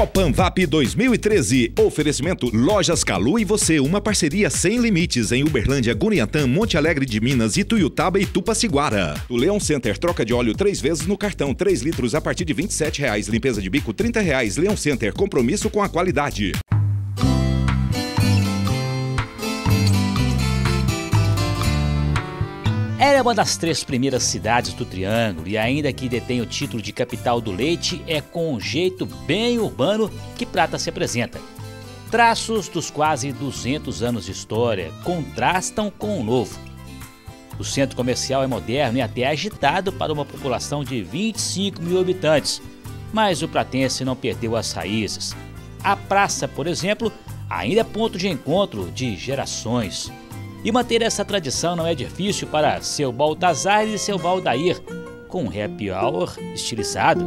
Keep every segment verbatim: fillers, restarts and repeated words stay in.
Copanvap dois mil e treze. Oferecimento Lojas Calu e você, uma parceria sem limites em Uberlândia, Gurinhatã, Monte Alegre de Minas, Ituiutaba e Tupaciguara. O Leão Center, troca de óleo três vezes no cartão, três litros a partir de vinte e sete reais. Limpeza de bico trinta reais. Leão Center, compromisso com a qualidade. Era uma das três primeiras cidades do Triângulo e ainda que detém o título de capital do leite, é com um jeito bem urbano que Prata se apresenta. Traços dos quase duzentos anos de história contrastam com o novo. O centro comercial é moderno e até agitado para uma população de vinte e cinco mil habitantes, mas o pratense não perdeu as raízes. A praça, por exemplo, ainda é ponto de encontro de gerações. E manter essa tradição não é difícil para seu Baltazar e seu Valdair, com um happy hour estilizado.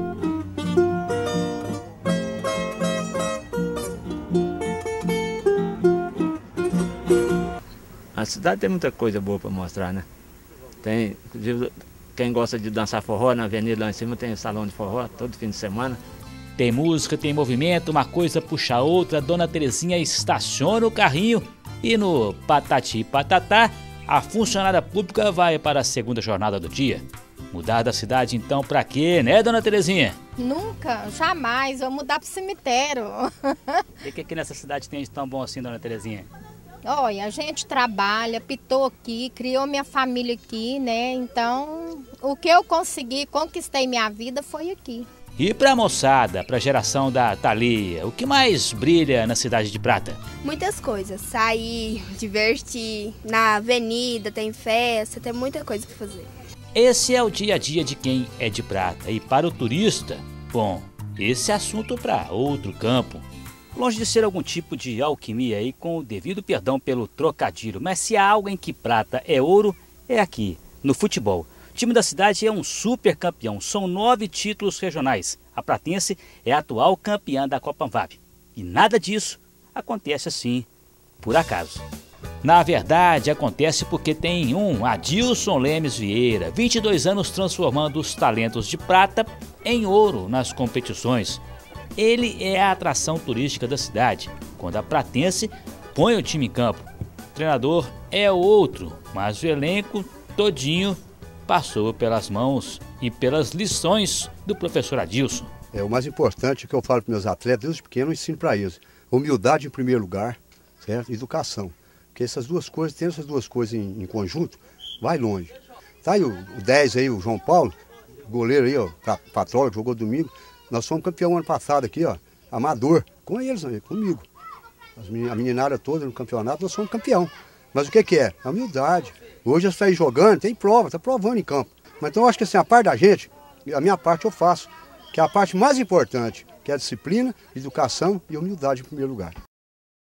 A cidade tem muita coisa boa para mostrar, né? Tem, inclusive, quem gosta de dançar forró na avenida lá em cima tem salão de forró todo fim de semana. Tem música, tem movimento, uma coisa puxa a outra, Dona Terezinha estaciona o carrinho e no patati patatá, a funcionária pública vai para a segunda jornada do dia. Mudar da cidade então pra quê, né, Dona Terezinha? Nunca, jamais, vou mudar pro cemitério. E o que aqui nessa cidade tem de tão bom assim, Dona Terezinha? Olha, a gente trabalha, pitou aqui, criou minha família aqui, né? Então, o que eu consegui, conquistei minha vida foi aqui. E pra moçada, pra geração da Thalia, o que mais brilha na cidade de Prata? Muitas coisas, sair, divertir, na avenida, tem festa, tem muita coisa pra fazer. Esse é o dia a dia de quem é de Prata. E para o turista, bom, esse é assunto para outro campo. Longe de ser algum tipo de alquimia aí, com o devido perdão pelo trocadilho, mas se há algo em que Prata é ouro, é aqui, no futebol. O time da cidade é um super campeão, são nove títulos regionais. A pratense é a atual campeã da Copanvap. E nada disso acontece assim, por acaso. Na verdade, acontece porque tem um Adilson Lemes Vieira, vinte e dois anos, transformando os talentos de prata em ouro nas competições. Ele é a atração turística da cidade, quando a pratense põe o time em campo. O treinador é outro, mas o elenco todinho passou pelas mãos e pelas lições do professor Adilson. É o mais importante que eu falo para meus atletas, desde pequeno eu ensino para eles. Humildade em primeiro lugar, certo? Educação. Porque essas duas coisas, tem essas duas coisas em, em conjunto, vai longe. Tá aí o, o dez aí, o João Paulo, goleiro aí, ó, Patrola, que jogou domingo. Nós fomos campeão ano passado aqui, ó, amador, com eles, comigo. As menin, a meninada toda no campeonato, nós somos campeão. Mas o que que é? A humildade. Hoje eu saí jogando, tem prova, tá provando em campo. Mas então eu acho que assim, a parte da gente, a minha parte eu faço, que é a parte mais importante, que é a disciplina, educação e humildade em primeiro lugar.